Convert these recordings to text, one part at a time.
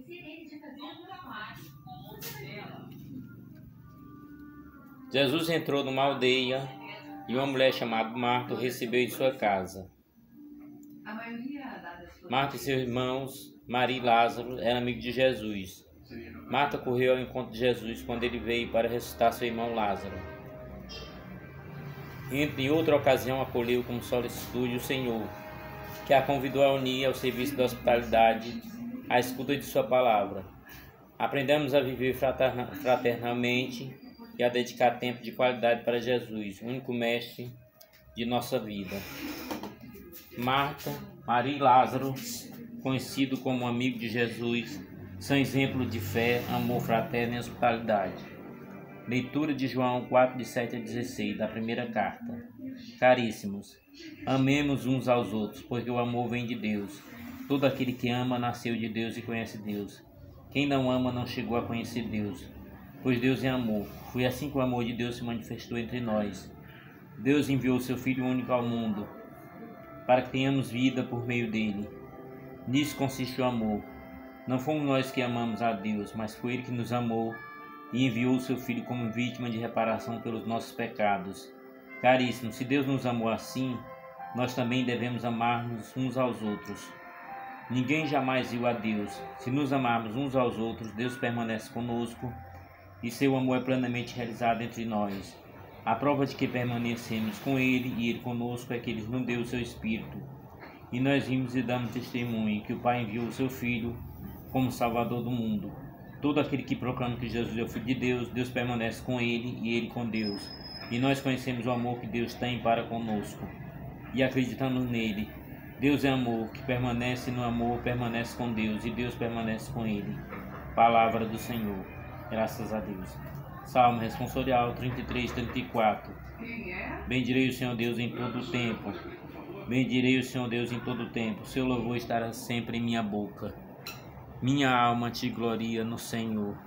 Jesus entrou numa aldeia e uma mulher chamada Marta o recebeu em sua casa. Marta e seus irmãos, Maria e Lázaro, eram amigos de Jesus. Marta correu ao encontro de Jesus quando ele veio para ressuscitar seu irmão Lázaro. Em outra ocasião, acolheu com solicitude o Senhor, que a convidou a unir ao serviço da hospitalidade, à escuta de sua palavra. Aprendemos a viver fraternalmente e a dedicar tempo de qualidade para Jesus, único mestre de nossa vida. Marta, Maria e Lázaro, conhecido como amigo de Jesus, são exemplos de fé, amor fraterno e hospitalidade. Leitura de João 4, de 7 a 16, da primeira carta. Caríssimos, amemos uns aos outros, porque o amor vem de Deus. Todo aquele que ama nasceu de Deus e conhece Deus. Quem não ama não chegou a conhecer Deus, pois Deus é amor. Foi assim que o amor de Deus se manifestou entre nós. Deus enviou seu Filho único ao mundo, para que tenhamos vida por meio dele. Nisso consiste o amor. Não fomos nós que amamos a Deus, mas foi Ele que nos amou e enviou o seu Filho como vítima de reparação pelos nossos pecados. Caríssimos, se Deus nos amou assim, nós também devemos amar-nos uns aos outros. Ninguém jamais viu a Deus. Se nos amarmos uns aos outros, Deus permanece conosco e seu amor é plenamente realizado entre nós. A prova de que permanecemos com Ele e Ele conosco é que Ele nos deu o seu Espírito. E nós vimos e damos testemunho que o Pai enviou o seu Filho como Salvador do mundo. Todo aquele que proclama que Jesus é o Filho de Deus, Deus permanece com Ele e Ele com Deus. E nós conhecemos o amor que Deus tem para conosco e acreditamos nele. Deus é amor, que permanece no amor, permanece com Deus e Deus permanece com Ele. Palavra do Senhor. Graças a Deus. Salmo responsorial 33, 34. Bendirei o Senhor Deus em todo o tempo. Bendirei o Senhor Deus em todo o tempo. Seu louvor estará sempre em minha boca. Minha alma te gloria no Senhor.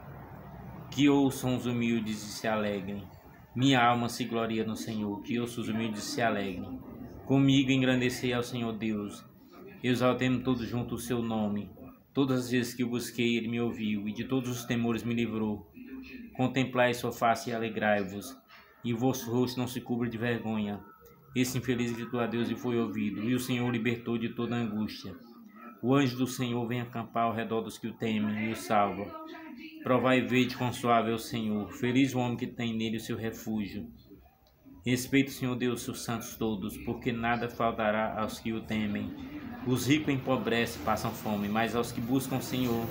Que ouçam os humildes e se alegrem. Minha alma se gloria no Senhor. Que ouçam os humildes e se alegrem. Comigo engrandecei ao Senhor Deus. Exaltemos todos juntos o seu nome. Todas as vezes que o busquei, ele me ouviu, e de todos os temores me livrou. Contemplai sua face e alegrai-vos, e o vosso rosto não se cubra de vergonha. Esse infeliz gritou a Deus e foi ouvido, e o Senhor o libertou de toda angústia. O anjo do Senhor vem acampar ao redor dos que o temem e o salva. Provai e vede quão suave é o Senhor. Feliz o homem que tem nele o seu refúgio. Respeite o Senhor Deus, seus santos todos, porque nada faltará aos que o temem. Os ricos empobrecem e passam fome, mas aos que buscam o Senhor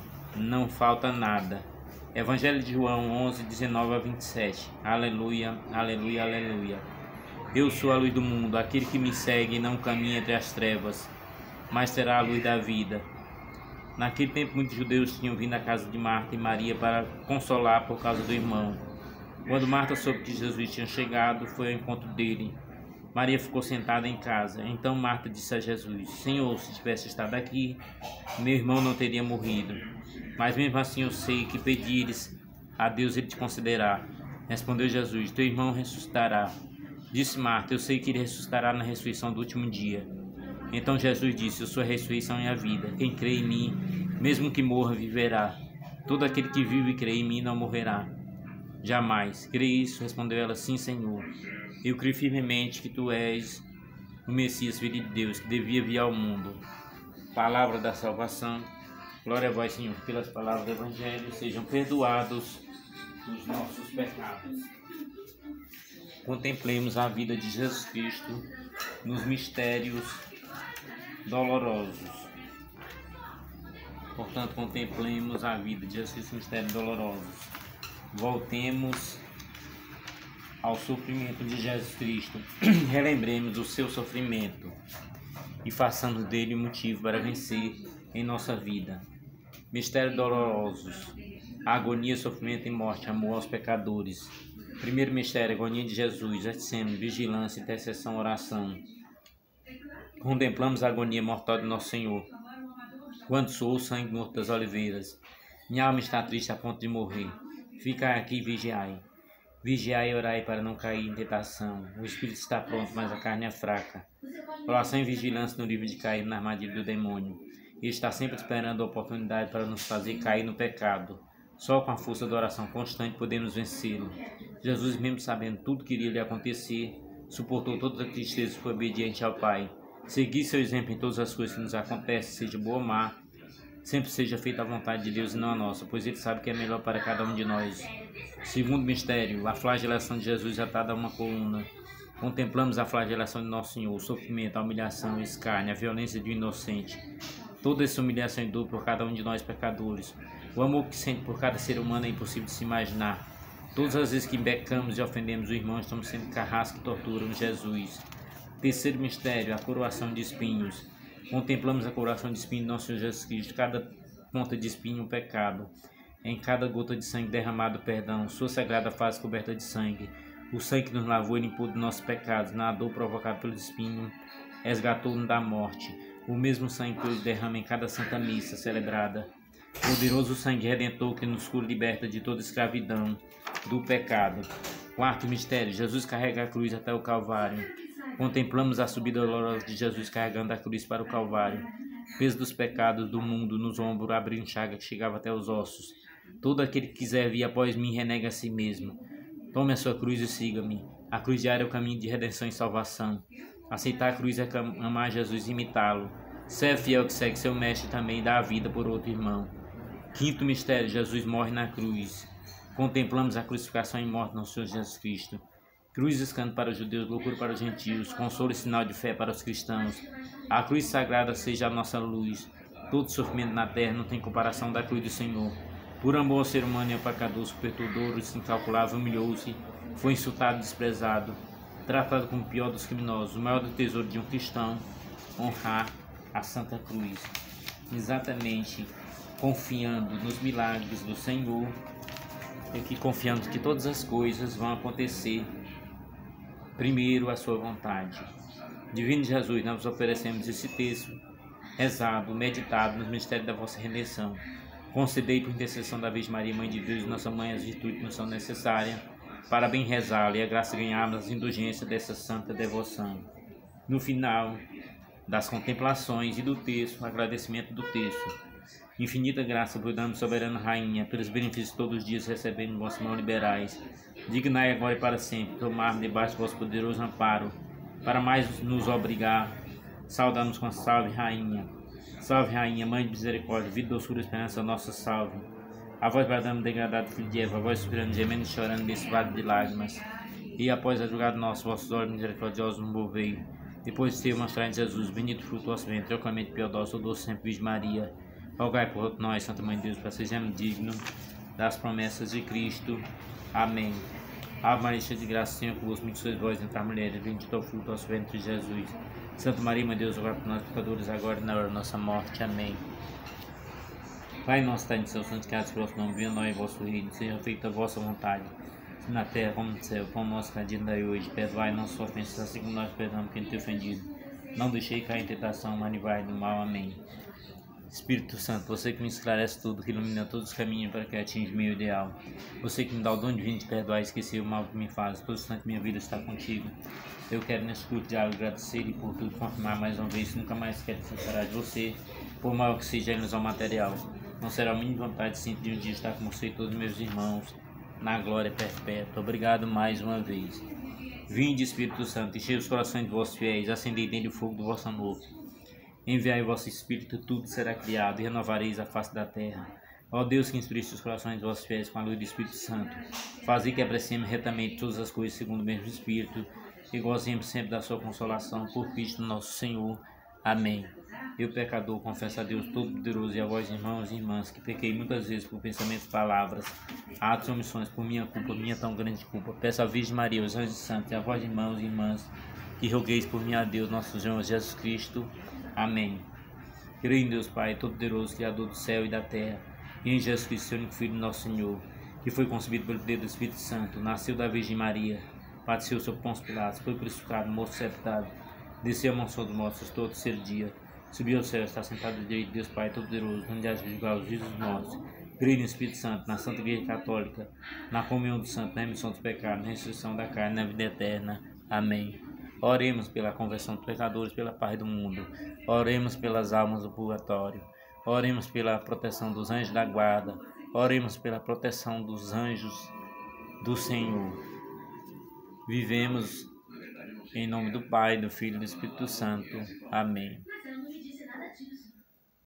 não falta nada. Evangelho de João 11, 19 a 27. Aleluia, aleluia, aleluia. Eu sou a luz do mundo. Aquele que me segue não caminha entre as trevas, mas terá a luz da vida. Naquele tempo, muitos judeus tinham vindo à casa de Marta e Maria para consolar por causa do irmão. Quando Marta soube que Jesus tinha chegado, foi ao encontro dele. Maria ficou sentada em casa. Então Marta disse a Jesus: Senhor, se tivesse estado aqui, meu irmão não teria morrido. Mas mesmo assim eu sei que pedires a Deus, ele te concederá. Respondeu Jesus: Teu irmão ressuscitará. Disse Marta: Eu sei que ele ressuscitará na ressurreição do último dia. Então Jesus disse: Eu sou a ressurreição e a vida. Quem crê em mim, mesmo que morra, viverá. Todo aquele que vive e crê em mim não morrerá jamais. Crê isso? Respondeu ela: Sim, Senhor. Eu creio firmemente que tu és o Messias, Filho de Deus, que devia vir ao mundo. Palavra da salvação. Glória a vós, Senhor. Pelas palavras do Evangelho sejam perdoados os nossos pecados. Contemplemos a vida de Jesus Cristo nos mistérios dolorosos. Portanto, contemplemos a vida de Jesus Cristo nos mistérios dolorosos. Voltemos ao sofrimento de Jesus Cristo. Relembremos o seu sofrimento e façamos dele um motivo para vencer em nossa vida. Mistérios dolorosos. Agonia, sofrimento e morte, amor aos pecadores. Primeiro mistério, agonia de Jesus, Getsemane, vigilância, intercessão, oração. Contemplamos a agonia mortal de nosso Senhor, quando soou o sangue morto das oliveiras. Minha alma está triste a ponto de morrer. Ficai aqui e vigiai. Vigiai e orai para não cair em tentação. O espírito está pronto, mas a carne é fraca. Oração e vigilância no livro de cair na armadilha do demônio. e está sempre esperando a oportunidade para nos fazer cair no pecado. Só com a força da oração constante podemos vencê-lo. Jesus, mesmo sabendo tudo que iria lhe acontecer, suportou toda a tristeza e foi obediente ao Pai. Seguir seu exemplo em todas as coisas que nos acontecem, seja boa ou má, sempre seja feita a vontade de Deus e não a nossa, pois Ele sabe que é melhor para cada um de nós. Segundo mistério, a flagelação de Jesus atada a uma coluna. Contemplamos a flagelação de Nosso Senhor, o sofrimento, a humilhação, o escárnio, a violência do inocente. Toda essa humilhação e dor por cada um de nós pecadores. O amor que sente por cada ser humano é impossível de se imaginar. Todas as vezes que pecamos e ofendemos o irmão, estamos sendo carrasco e torturam Jesus. Terceiro mistério, a coroação de espinhos. Contemplamos a coroação de espinhos de Nosso Senhor Jesus Cristo. Cada ponta de espinho um pecado. Em cada gota de sangue derramado perdão. Sua sagrada face coberta de sangue. O sangue que nos lavou e limpou dos nossos pecados. Na dor provocada pelo espinho, resgatou-nos da morte. O mesmo sangue que hoje derrama em cada santa missa celebrada. Poderoso sangue redentor que nos liberta de toda escravidão do pecado. Quarto mistério, Jesus carrega a cruz até o Calvário. Contemplamos a subida dolorosa de Jesus carregando a cruz para o Calvário. Peso dos pecados do mundo nos ombros, abrindo chaga que chegava até os ossos. Todo aquele que quiser vir após mim renega a si mesmo. Tome a sua cruz e siga-me. A cruz diária é o caminho de redenção e salvação. Aceitar a cruz é amar Jesus e imitá-lo. Ser fiel que segue seu mestre também dá a vida por outro irmão. Quinto mistério, Jesus morre na cruz. Contemplamos a crucificação e morte do Senhor Jesus Cristo. Cruz escândalo para os judeus, loucura para os gentios, consolo e sinal de fé para os cristãos. A cruz sagrada seja a nossa luz. Todo sofrimento na terra não tem comparação da cruz do Senhor. Por amor ao ser humano e ao pecador, supertou dores incalculável, humilhou-se, foi insultado e desprezado, tratado como o pior dos criminosos. O maior do tesouro de um cristão, honrar a Santa Cruz. Exatamente, confiando nos milagres do Senhor, e que confiando que todas as coisas vão acontecer primeiro a sua vontade. Divino Jesus, nós oferecemos esse texto rezado, meditado nos mistérios da vossa redenção. Concedei por intercessão da Virgem Maria, Mãe de Deus, nossa Mãe, as virtudes que nos são necessárias para bem rezá-la e a graça de ganharmos as indulgências dessa santa devoção. No final das contemplações e do texto, agradecimento do texto. Infinita graça, brilhante soberana Rainha, pelos benefícios todos os dias recebendo em vossas mãos liberais. Dignai agora e para sempre, tomar debaixo do vosso poderoso amparo, para mais nos obrigar. Saudamos com a salve, Rainha. Salve, Rainha, Mãe de misericórdia, vida, doçura, esperança, nossa salve. A vós bradamos, degradado filho de Eva, a vós suspirando, gemendo e chorando nesse vale de lágrimas. E após a julgado nosso, vossos olhos misericordiosos nos movei. Depois de ter mostrado em Jesus, bendito fruto do vosso ventre, eu Clemente Piedosa, doce sempre Virgem Maria. Rogai por nós, Santa Mãe de Deus, para sejamos dignos das promessas de Cristo. Amém. Ave Maria, cheia de graça, Senhor convosco, bendita sois vós entre as mulheres, bendito é o fruto do vosso ventre, Jesus. Santa Maria, Mãe de Deus, rogai por nós, pecadores, agora e na hora da nossa morte. Amém. Pai nosso, que estais no céu, santificado seja o vosso nome, venha a nós o vosso reino, seja feita a vossa vontade, assim na terra como no céu. Pão nosso cada dia dai hoje, perdoai nossas ofensas, assim como nós perdoamos quem tem ofendido. Não deixei cair em tentação, mas livrai do mal. Amém. Espírito Santo, você que me esclarece tudo, que ilumina todos os caminhos para que atinja o meu ideal. Você que me dá o dom divino de perdoar e esquecer o mal que me faz. Todo instante minha vida está contigo. Eu quero nesse curto diálogo agradecer e por tudo confirmar mais uma vez que nunca mais quero separar de você, por maior que seja a ilusão material. Não será a minha vontade sempre de um dia estar com você e todos meus irmãos na glória perpétua. Obrigado mais uma vez. Vinde, Espírito Santo, enchei os corações de vossos fiéis, acendei dentro o fogo do vosso amor. Enviai o vosso Espírito, tudo será criado, e renovareis a face da terra. Ó Deus, que instruíste os corações dos vossos fiéis com a luz do Espírito Santo, fazei que apreciemos retamente todas as coisas segundo o mesmo Espírito, e gozemos sempre da sua consolação, por Cristo nosso Senhor. Amém. Eu, pecador, confesso a Deus Todo-Poderoso e a vós, irmãos e irmãs, que pequei muitas vezes por pensamentos, palavras, atos e omissões, por minha culpa, minha tão grande culpa. Peço à Virgem Maria, os anjos santos e a vós, irmãos e irmãs, que rogueis por mim a Deus, nosso Senhor Jesus Cristo. Amém. Creio em Deus Pai Todo-Poderoso, Criador do céu e da terra, e em Jesus Cristo, seu único Filho, nosso Senhor, que foi concebido pelo poder do Espírito Santo, nasceu da Virgem Maria, padeceu sob Pôncio Pilatos, foi crucificado, morto e sepultado, desceu à mansão dos mortos, ressuscitou ao terceiro dia, subiu ao céu, está sentado à direita de Deus Pai Todo-Poderoso, onde há de julgar os vivos e os mortos. Creio no Espírito Santo, na Santa Igreja Católica, na comunhão dos santos, na remissão dos pecados, na ressurreição da carne, na vida eterna. Amém. Oremos pela conversão dos pecadores, pela paz do mundo. Oremos pelas almas do purgatório. Oremos pela proteção dos anjos da guarda. Oremos pela proteção dos anjos do Senhor. Vivemos em nome do Pai, do Filho e do Espírito Santo. Amém.